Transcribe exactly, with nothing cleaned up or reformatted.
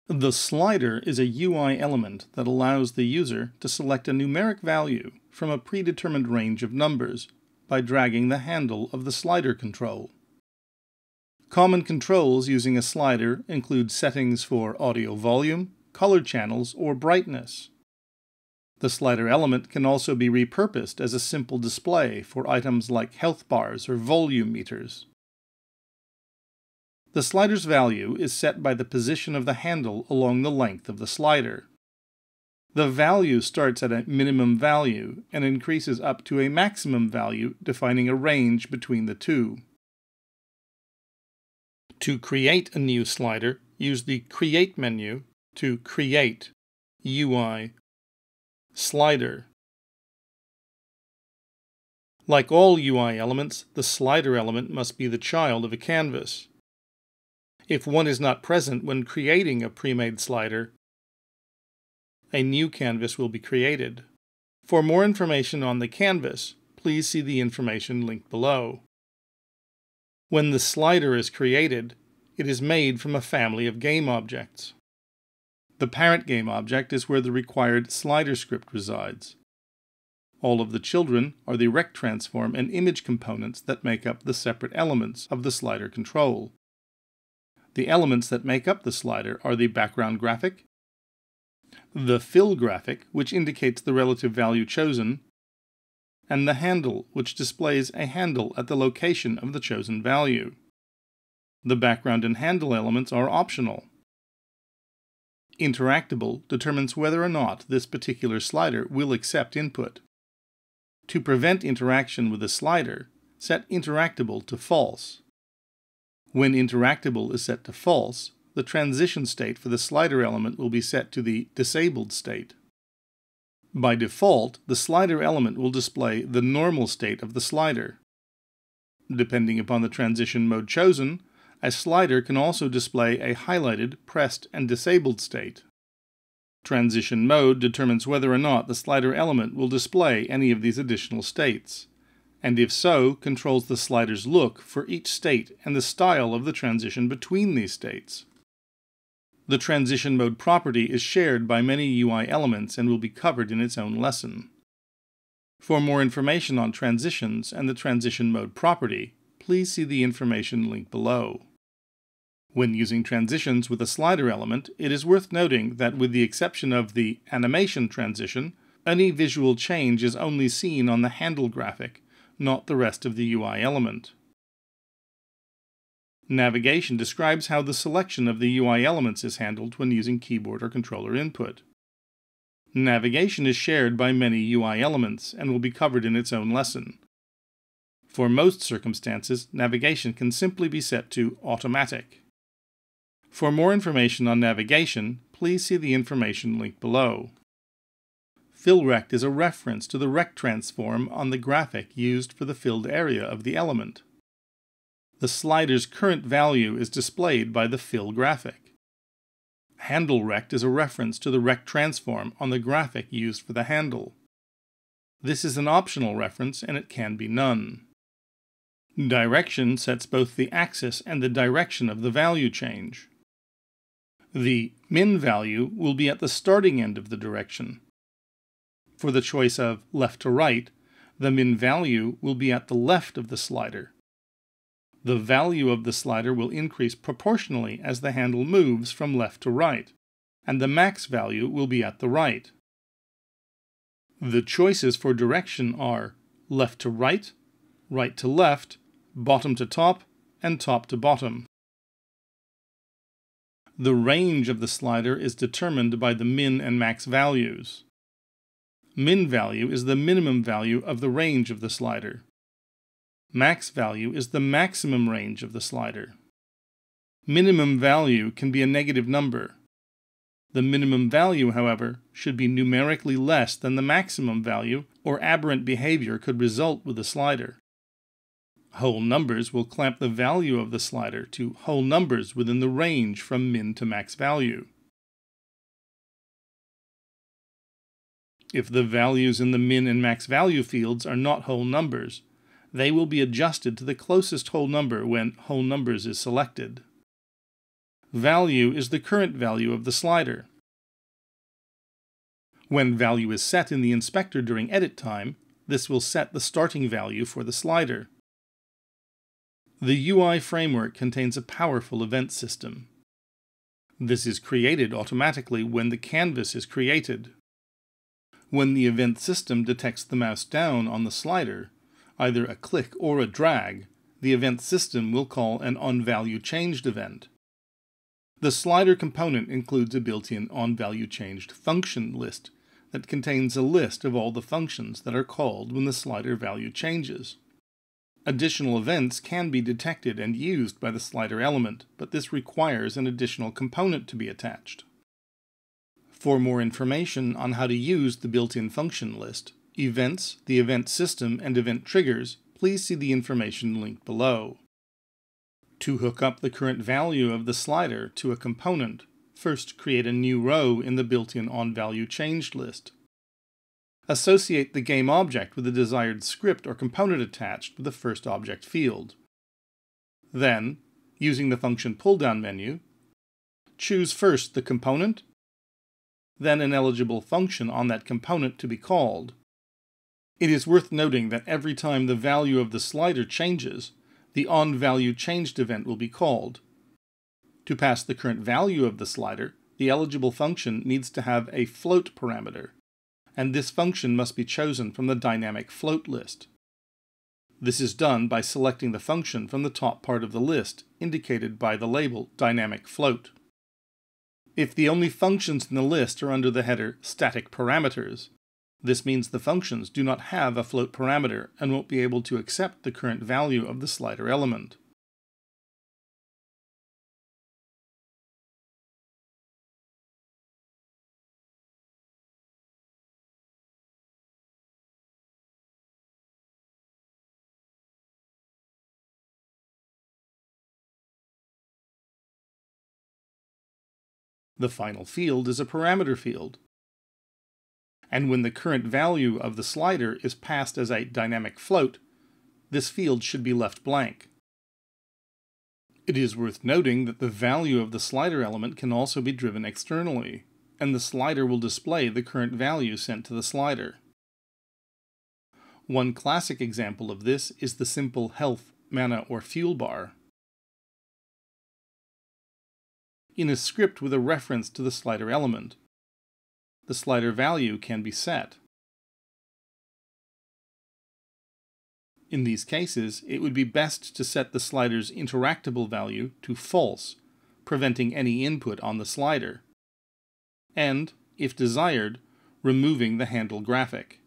The slider is a U I element that allows the user to select a numeric value from a predetermined range of numbers by dragging the handle of the slider control. Common controls using a slider include settings for audio volume, color channels, or brightness. The slider element can also be repurposed as a simple display for items like health bars or volume meters. The slider's value is set by the position of the handle along the length of the slider. The value starts at a minimum value and increases up to a maximum value, defining a range between the two. To create a new slider, use the Create menu to create U I Slider. Like all U I elements, the slider element must be the child of a canvas. If one is not present when creating a pre-made slider, a new canvas will be created. For more information on the canvas, please see the information linked below. When the slider is created, it is made from a family of game objects. The parent game object is where the required slider script resides. All of the children are the rect transform and image components that make up the separate elements of the slider control. The elements that make up the slider are the background graphic, the fill graphic, which indicates the relative value chosen, and the handle, which displays a handle at the location of the chosen value. The background and handle elements are optional. Interactable determines whether or not this particular slider will accept input. To prevent interaction with the slider, set Interactable to false. When Interactable is set to false, the transition state for the slider element will be set to the disabled state. By default, the slider element will display the normal state of the slider. Depending upon the transition mode chosen, a slider can also display a highlighted, pressed, and disabled state. Transition mode determines whether or not the slider element will display any of these additional states, and if so, controls the slider's look for each state and the style of the transition between these states. The transition mode property is shared by many U I elements and will be covered in its own lesson. For more information on transitions and the transition mode property, please see the information linked below. When using transitions with a slider element, it is worth noting that with the exception of the animation transition, any visual change is only seen on the handle graphic, not the rest of the U I element. Navigation describes how the selection of the U I elements is handled when using keyboard or controller input. Navigation is shared by many U I elements and will be covered in its own lesson. For most circumstances, navigation can simply be set to automatic. For more information on navigation, please see the information linked below. Fill rect is a reference to the rect transform on the graphic used for the filled area of the element. The slider's current value is displayed by the fill graphic. Handle rect is a reference to the rect transform on the graphic used for the handle. This is an optional reference and it can be none. Direction sets both the axis and the direction of the value change. The min value will be at the starting end of the direction. For the choice of left to right, the min value will be at the left of the slider. The value of the slider will increase proportionally as the handle moves from left to right, and the max value will be at the right. The choices for direction are left to right, right to left, bottom to top, and top to bottom. The range of the slider is determined by the min and max values. Min value is the minimum value of the range of the slider. Max value is the maximum range of the slider. Minimum value can be a negative number. The minimum value, however, should be numerically less than the maximum value, or aberrant behavior could result with the slider. Whole numbers will clamp the value of the slider to whole numbers within the range from min to max value. If the values in the min and max value fields are not whole numbers, they will be adjusted to the closest whole number when whole numbers is selected. Value is the current value of the slider. When value is set in the inspector during edit time, this will set the starting value for the slider. The U I framework contains a powerful event system. This is created automatically when the canvas is created. When the event system detects the mouse down on the slider, either a click or a drag, the event system will call an onValueChanged event. The slider component includes a built-in onValueChanged function list that contains a list of all the functions that are called when the slider value changes. Additional events can be detected and used by the slider element, but this requires an additional component to be attached. For more information on how to use the built-in function list, events, the event system, and event triggers, please see the information linked below. To hook up the current value of the slider to a component, first create a new row in the built-in onValueChanged list. Associate the game object with the desired script or component attached with the first object field. Then, using the function pull-down menu, choose first the component, then an eligible function on that component to be called. It is worth noting that every time the value of the slider changes, the onValueChanged event will be called. To pass the current value of the slider, the eligible function needs to have a float parameter, and this function must be chosen from the dynamic float list. This is done by selecting the function from the top part of the list, indicated by the label dynamic float. If the only functions in the list are under the header static parameters, this means the functions do not have a float parameter and won't be able to accept the current value of the slider element. The final field is a parameter field, and when the current value of the slider is passed as a dynamic float, this field should be left blank. It is worth noting that the value of the slider element can also be driven externally, and the slider will display the current value sent to the slider. One classic example of this is the simple health, mana, or fuel bar. In a script with a reference to the slider element, the slider value can be set. In these cases, it would be best to set the slider's interactable value to false, preventing any input on the slider, and, if desired, removing the handle graphic.